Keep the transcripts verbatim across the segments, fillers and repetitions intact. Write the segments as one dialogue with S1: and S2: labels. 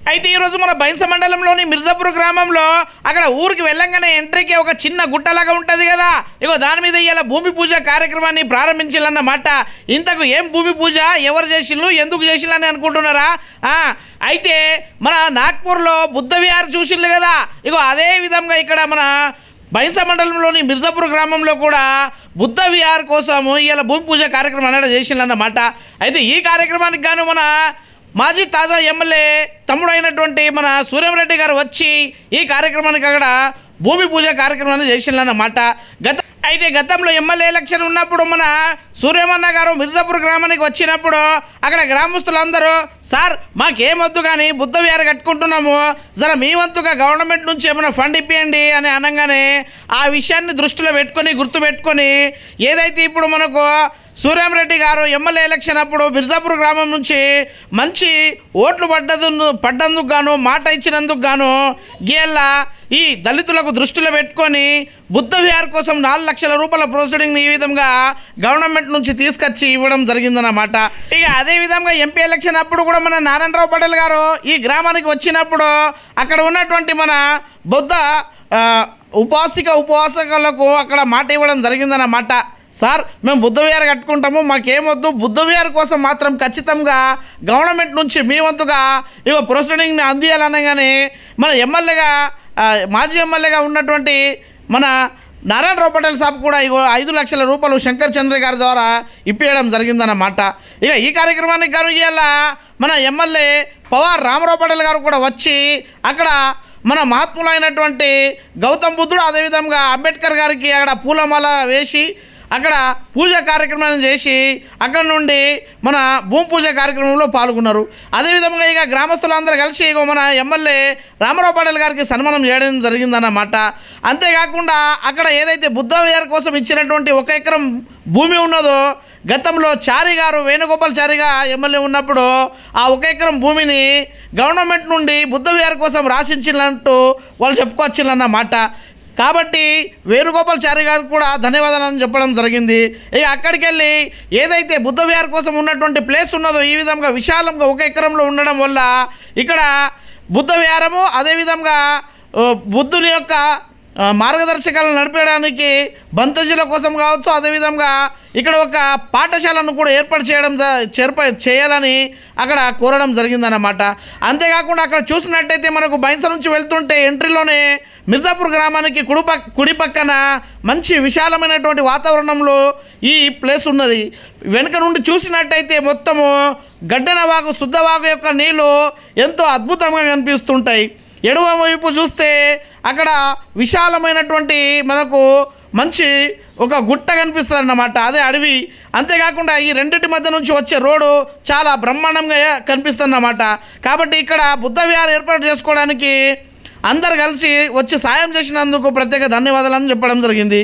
S1: అయితే ఈరోజు మన బైన్స మండలంలోని మిర్జాపూర్ గ్రామంలో అక్కడ ఊరికి వెళ్ళంగానే ఎంట్రీకి ఒక చిన్న గుట్టలాగా ఉంటుంది కదా, ఇగో దాని మీద ఇలా భూమి పూజ కార్యక్రమాన్ని ప్రారంభించాలన్నమాట. ఇంతకు ఏం భూమి పూజ, ఎవరు చేసిళ్ళు, ఎందుకు చేసిళ్ళు అని అనుకుంటున్నారా? అయితే మన నాగ్పూర్లో బుద్ధ విహార్ చూసిళ్ళు కదా, ఇగో అదే విధంగా ఇక్కడ మన బైన్స మండలంలోని మిర్జాపూర్ గ్రామంలో కూడా బుద్ధ విహార్ కోసము ఇలా భూమి పూజ కార్యక్రమం అనేది చేసిందన్నమాట. అయితే ఈ కార్యక్రమానికి గాను మన మాజీ తాజా ఎమ్మెల్యే తమ్ముడు అయినటువంటి మన సూర్యంరెడ్డి గారు వచ్చి ఈ కార్యక్రమానికి అక్కడ భూమి పూజ కార్యక్రమాన్ని చేసిందన్నమాట. గత అయితే గతంలో ఎమ్మెల్యే ఎలక్షన్ ఉన్నప్పుడు మన సూర్యమన్న గారు మిర్జాపూర్ గ్రామానికి వచ్చినప్పుడు అక్కడ గ్రామస్తులందరూ సార్ మాకేమొద్దు కానీ బుద్ధ విహార కట్టుకుంటున్నాము, జర మీ వంతుగా గవర్నమెంట్ నుంచి ఏమైనా ఫండ్ ఇప్పియండి అని అనగానే ఆ విషయాన్ని దృష్టిలో పెట్టుకొని గుర్తుపెట్టుకొని ఏదైతే ఇప్పుడు మనకు సూర్యంరెడ్డి గారు ఎమ్మెల్యే ఎలక్షన్ అప్పుడు మిర్జాపూర్ గ్రామం నుంచి మంచి ఓట్లు పడ్డదు పడ్డందుకు గాను మాట ఇచ్చినందుకు గాను గీళ్ళ ఈ దళితులకు దృష్టిలో పెట్టుకొని బుద్ధ విహార్ కోసం నాలుగు లక్షల రూపాయల ప్రొసీడింగ్ని ఈ విధంగా గవర్నమెంట్ నుంచి తీసుకొచ్చి ఇవ్వడం జరిగిందన్నమాట. ఇక అదే విధంగా ఎంపీ ఎలక్షన్ అప్పుడు కూడా మన నారాయణరావు పటేల్ గారు ఈ గ్రామానికి వచ్చినప్పుడు అక్కడ ఉన్నటువంటి మన బుద్ధ ఉపాసిక ఉపవాసకులకు అక్కడ మాట ఇవ్వడం జరిగిందన్నమాట. సార్ మేము బుద్ధ విహార్ కట్టుకుంటాము, మాకేమొద్దు, బుద్ధ విహార్ కోసం మాత్రం ఖచ్చితంగా గవర్నమెంట్ నుంచి మీ వంతుగా ఇగో ప్రొసీడింగ్ని అందియాలనగానే మన ఎమ్మెల్యేగా మాజీ ఎమ్మెల్యేగా ఉన్నటువంటి మన నారాయణరావు పటేల్ సాబ్ కూడా ఇగో ఐదు లక్షల రూపాయలు శంకర్ చంద్ర గారి ద్వారా ఇప్పించడం జరిగిందన్నమాట. ఇక ఈ కార్యక్రమానికి గాను ఇవాళ మన ఎమ్మెల్యే పవార్ రామారావు పటేల్ గారు కూడా వచ్చి అక్కడ మన మహాత్ములు అయినటువంటి గౌతమ్ బుద్ధుడు అదేవిధంగా అంబేద్కర్ గారికి అక్కడ పూలమాల వేసి అక్కడ పూజ కార్యక్రమాన్ని చేసి అక్కడ నుండి మన భూమి పూజ కార్యక్రమంలో పాల్గొన్నారు. అదేవిధంగా ఇక గ్రామస్తులందరూ కలిసి ఇక మన ఎమ్మెల్యే రామారావు పటేల్ గారికి సన్మానం చేయడం జరిగిందన్నమాట. అంతేకాకుండా అక్కడ ఏదైతే బుద్ధ విహార్ కోసం ఇచ్చినటువంటి ఒక ఎకరం భూమి ఉన్నదో గతంలో చారి గారు వేణుగోపాల్ చారిగా ఎమ్మెల్యే ఉన్నప్పుడు ఆ ఒక ఎకరం భూమిని గవర్నమెంట్ నుండి బుద్ధ విహార్ కోసం రాసించినట్టు వాళ్ళు చెప్పుకొచ్చిందన్నమాట. కాబట్టి వేణుగోపాల్ చారి గారికి కూడా ధన్యవాదాలను చెప్పడం జరిగింది. ఇక అక్కడికి వెళ్ళి ఏదైతే బుద్ధ విహార్ కోసం ఉన్నటువంటి ప్లేస్ ఉన్నదో ఈ విధంగా విశాలంగా ఒక ఎకరంలో ఉండడం వల్ల ఇక్కడ బుద్ధ విహారము అదేవిధంగా బుద్ధుని యొక్క మార్గదర్శకాలను నడిపేయడానికి బంతజీల కోసం కావచ్చు, అదేవిధంగా ఇక్కడ ఒక పాఠశాలను కూడా ఏర్పాటు చేయడం చేర్ప చేయాలని అక్కడ కోరడం జరిగిందన్నమాట. అంతేకాకుండా అక్కడ చూసినట్టయితే మనకు బైన్స నుంచి వెళ్తుంటే ఎంట్రీలోనే మిర్జాపూర్ గ్రామానికి కుడి పక్క కుడి పక్కన మంచి విశాలమైనటువంటి వాతావరణంలో ఈ ప్లేస్ ఉన్నది. వెనుక నుండి చూసినట్టయితే మొత్తము గడ్డనవాగు శుద్ధవాగు యొక్క నీళ్ళు ఎంతో అద్భుతంగా కనిపిస్తుంటాయి. ఎడమ వైపు చూస్తే అక్కడ విశాలమైనటువంటి మనకు మంచి ఒక గుట్ట కనిపిస్తుంది అన్నమాట, అదే అడవి. అంతేకాకుండా ఈ రెండింటి మధ్య నుంచి వచ్చే రోడ్డు చాలా బ్రహ్మాండంగా కనిపిస్తుంది అన్నమాట. కాబట్టి ఇక్కడ బుద్ధ విహార్ ఏర్పాటు చేసుకోవడానికి అందరు కలిసి వచ్చి సాయం చేసినందుకు ప్రత్యేక ధన్యవాదాలను చెప్పడం జరిగింది.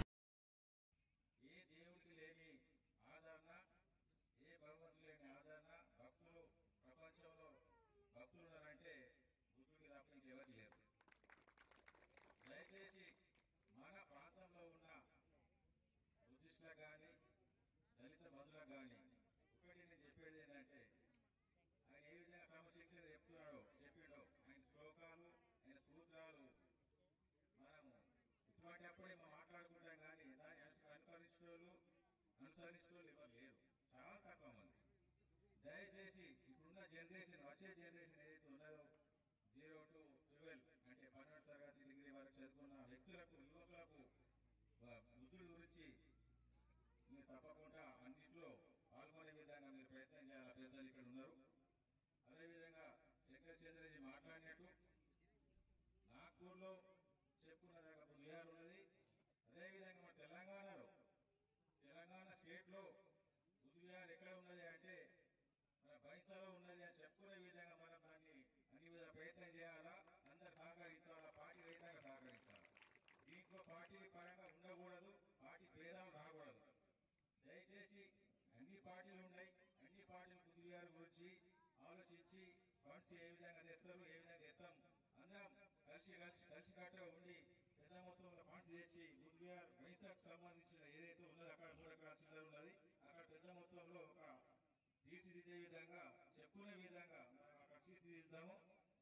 S2: అప్పుడే మాట్లాడుకుంటాం కానీ దాన్ని అనుకరిస్తోళ్ళు అనుసరిస్తోళ్ళు ఎవరు లేరు, చాలా తక్కువ మంది. దయచేసి ఇప్పుడున్న జనరేషన్, వచ్చే జనరేషన్ ఏదైతే ఉన్నదో జీరో టు ట్వెల్వ్ అంటే పన్నెండు తరగతి డిగ్రీ వరకు చదువుకున్న వ్యక్తులకు, యువకులకు బుద్ధుడి గురించి మీరు తప్పకుండా అన్నింటిలో పాల్గొనే విధంగా మీరు ప్రయత్నం చేయాలి. పెద్దలు ఇక్కడ ఉన్నారు. అదేవిధంగా శంకర్ చంద్రజీ మాట్లాడినట్టు నాగ్పూర్లో చెప్పుకున్నదాకా బుద్ధ విహార్ ఉన్నది. అదేవిధంగా మన తెలంగాణలో తెలంగాణ స్టేట్లో బుద్ధ విహార్ ఎక్కడ ఉన్నది అంటే మన బైన్సలో ఉన్నది అని చెప్పుకునే విధంగా మనం దాన్ని అన్ని విధాల ప్రయత్నం చేయాలా. అందరు సహకరించాలా, పార్టీ రహితంగా సహకరించాలి. దీంట్లో పార్టీ పరంగా ఉండకూడదు, పార్టీ భేదాలు రాకూడదు. దయచేసి అన్ని పార్టీలు ఉన్నాయి, అన్ని పార్టీలు బుద్ధ విహార్ గురించి ఆలోచించి ఫండ్స్ ఏ విధంగా తెస్తారు, ఏ విధంగా తెస్తాం, అందరం కలిసి కలిసి కలిసి కట్టుగా ఉండి పెద్ద మొత్తంలో ఫండ్స్ తెచ్చి బుద్ధ విహార్ బైన్సకు సంబంధించిన ఏదైతే ఉన్నదో అక్కడ మూడు ఎకరాల చిల్లర ఉన్నది అక్కడ పెద్ద మొత్తంలో ఒక తీర్చిదిద్దే విధంగా చెప్పుకునే విధంగా మనం అక్కడ తీర్చిదిద్దాము.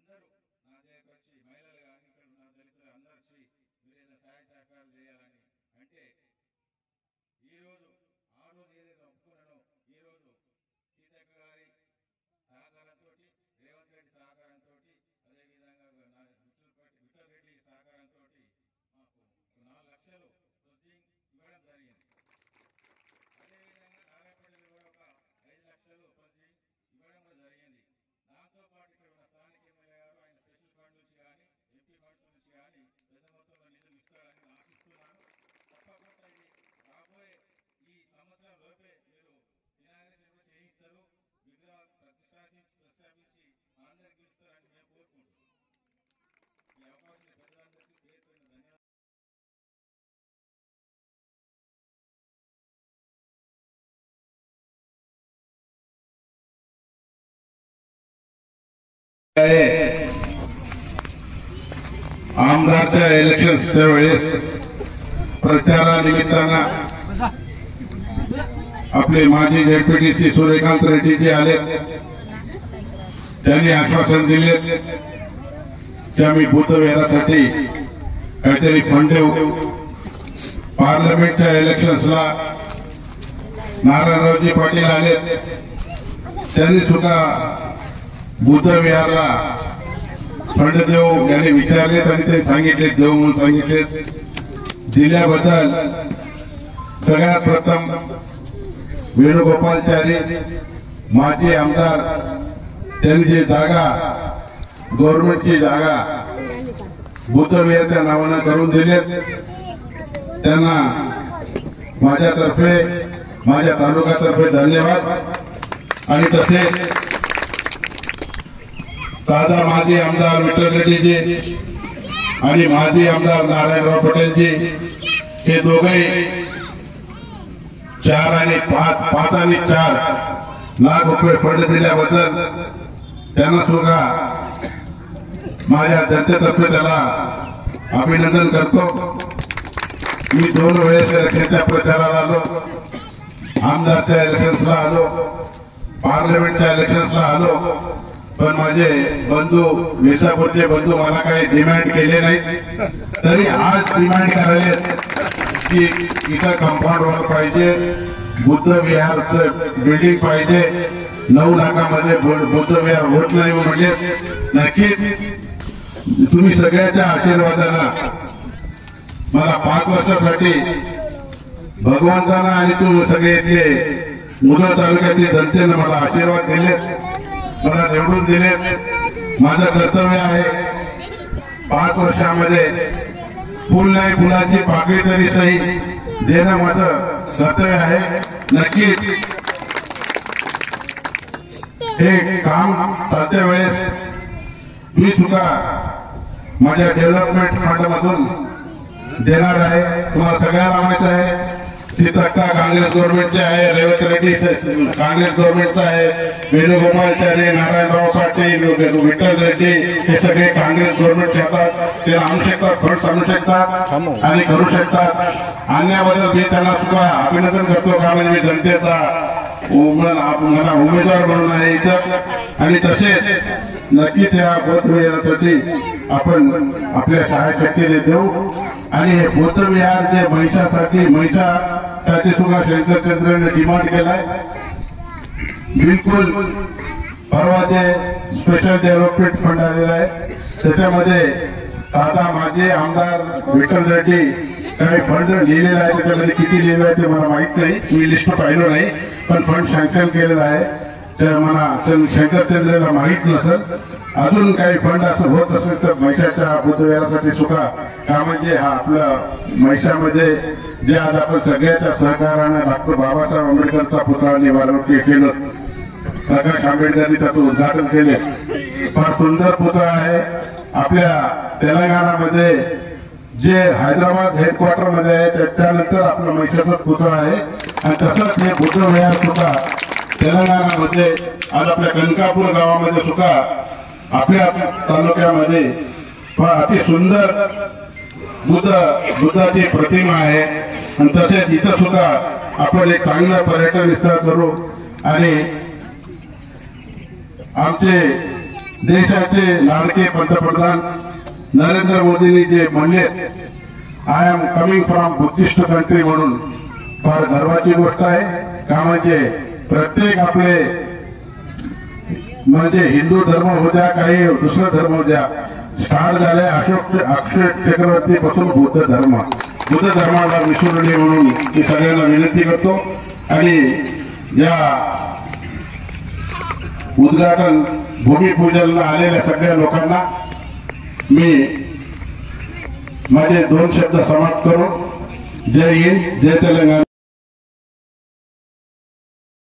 S2: అందరూ నా దగ్గరకు వచ్చి మహిళలు కానీ ఇక్కడ ఉన్న దళితులు అందరూ వచ్చి మీరు ఏదైనా సహాయ సహకారాలు చేయాలని అంటే ఈరోజు ఆ రోజు ఏదైతే ఒప్పుకున్నానో ఈరోజు సీతక్క గారి సహకారంతో రేవంత్ రెడ్డి సహకారంతో అదేవిధంగా విఠల్ రెడ్డి సహకారంతో మాకు నాలుగు లక్షలు ప్రొసీజింగ్ ఇవ్వడం జరిగింది. అదేవిధంగా నారాయణపల్లిలో కూడా ఒక ఐదు లక్షలు ప్రొసీజింగ్ ఇవ్వడం కూడా జరిగింది. దాంతో పాటు ఇక్కడ ఉన్న స్థానిక ఎమ్మెల్యే గారు ఆయన స్పెషల్ ఫండ్ నుంచి కానీ ఎంపీ ఫండ్స్ నుంచి కానీ పెద్ద మొత్తంలో నిధులు ఇస్తారని ఆశిస్తున్నాను. తప్పకుండా ఇది రాబోయే ఈ సంవత్సరం లోపే మీరు ఇనాగ్రేషన్ చేయిస్తారు, విగ్రహాలు ప్రతిష్టాపించి ప్రస్తావించి అందరికి ఇస్తారని మేము కోరుకుంటున్నాం. ఈ అవకాశం ప్రజలందరికీ పేరు ధన్యవాదాలు.
S3: आमदारच्या इलेक्शनच्या वेळेस प्रचारानिमित्तानं आपले माजी जेडपीटीसी सूर्यकांत रेड्डीजी आले. त्यांनी आश्वासन दिले की आम्ही बुद्धविहारासाठी काहीतरी फंड देऊ. पार्लमेंटच्या इलेक्शन्सला नारायणरावजी पाटील आले. त्यांनी सुद्धा बुद्धविहारला फंड देऊ यांनी विचारले आणि ते सांगितले देऊ म्हणून सांगितले. दिल्याबद्दल सगळ्यात प्रथम वेणुगोपालचारी माजी आमदार त्यांनी जी जागा गव्हर्नमेंटची जागा बुद्धविहारच्या नावानं करून दिली त्यांना माझ्यातर्फे माझ्या तालुक्यातर्फे धन्यवाद. आणि तसेच दादा माजी आमदार विठ्ठल रेड्डीजी आणि माजी आमदार नारायणराव पटेलजी हे दोघेही चार आणि पाच पाच आणि चार लाख रुपये फंड दिल्याबद्दल त्यांना सुद्धा माझ्या जनतेतर्फे त्याला अभिनंदन करतो. मी दोन वेळेस इलेक्शनच्या प्रचाराला आलो, आमदारच्या इलेक्शन्सला आलो, पार्लमेंटच्या इलेक्शन्सला आलो, पण माझे बंधू मिर्झापूरचे बंधू मला काही डिमांड केले नाही. तरी आज डिमांड करायले की इथं कंपाऊंड वॉल पाहिजे, बुद्ध विहारचं बिल्डिंग पाहिजे, नऊ लाखामध्ये बुद्ध विहार होत नाही म्हणजे नक्कीच तुम्ही सगळ्याच्या आशीर्वादानं मला पाच वर्षासाठी भगवंतानं आणि तुम्ही सगळे इथले मुदळ तालुक्यातील जनतेनं मला आशीर्वाद दिले, मला निवडून दिले. माझं कर्तव्य आहे पाच वर्षामध्ये फुल नाही फुलाची पाकळी तरी सही देणं माझं कर्तव्य आहे. नक्कीच हे काम करते वेळेस मी सुद्धा माझ्या डेव्हलपमेंट फंड मधून देणार आहे. तुम्हाला सगळ्यांना माहित आहे सीतक्का काँग्रेस गव्हर्नमेंटचे आहे, रेवंत रेड्डी काँग्रेस गव्हर्नमेंटचा आहे, वेणुगोपालचारी, नारायणराव पाटील, विठ्ठल रेड्डी हे सगळे काँग्रेस गव्हर्नमेंटचे येतात. ते आणू शकतात, फंड आणू शकतात आणि करू शकतात. आणण्याबद्दल मी त्यांना सुद्धा अभिनंदन करतो. कारण मी जनतेचा मला उमेदवार म्हणून आहे इथं. आणि तसेच नक्कीच या बौद्धविहारासाठी आपण आपल्या सहाय्यशक्तीने देऊ. आणि हे बौद्धविहार जे महिषासाठी महिषासाठी सुद्धा शंकरचंद्रने डिमांड केलाय. बिलकुल परवा जे स्पेशल डेव्हलपमेंट फंड आलेला आहे त्याच्यामध्ये दादा माझे आमदार विठ्ठल रेड्डी काही फंड लिहिलेला आहे. त्याच्यामध्ये किती लिहिलं आहे ते मला माहित नाही, मी लिस्ट पाहिलं नाही, पण फंड सँक्शन केलेला आहे. तर मला शंकरचंद्रला माहीत नसेल. अजून काही फंड असं होत असेल तर महिषाच्या बुद्धविहारासाठी सुद्धा का म्हणजे हा आपलं महिषामध्ये जे आज आपण सगळ्याच्या सहकाराने डॉक्टर बाबासाहेब आंबेडकरचा पुतळा निवारणीय केलं, प्रकाश आंबेडकरांनी त्याचं उद्घाटन केले. फार सुंदर पुतळा आहे. आपल्या तेलंगणामध्ये जे हैदराबाद हेडक्वार्टर मध्ये आहे त्याच्यानंतर आपलं महिषाचा पुतळा आहे. आणि तसंच हे बुद्धविहार सुद्धा तेलंगणामध्ये आज आपल्या कनकापूर गावामध्ये सुद्धा आपल्या तालुक्यामध्ये अति सुंदर बुद्ध बुद्धाची प्रतिमा आहे. आणि तसेच इथं सुद्धा आपण एक चांगलं पर्यटन स्थळ करू. आणि आमचे देशाचे लाडके पंतप्रधान नरेंद्र मोदींनी जे म्हणले, I am coming from Buddhist country म्हणून, फार गर्वाची गोष्ट आहे का म्हणजे प्रत्येक आपले म्हणजे हिंदू धर्म हो द्या काही दुसरा धर्म हो द्या स्टार्ट झाले अशोक अक्षय चक्रवर्ती पासून बुद्ध धर्म बुद्ध धर्माला विसरू नये म्हणून मी सगळ्यांना विनंती करतो. आणि या उद्घाटन भूमिपूजनला आलेल्या सगळ्या लोकांना मी माझे दोन शब्द समाप्त करून जय हिंद जय तेलंगणा.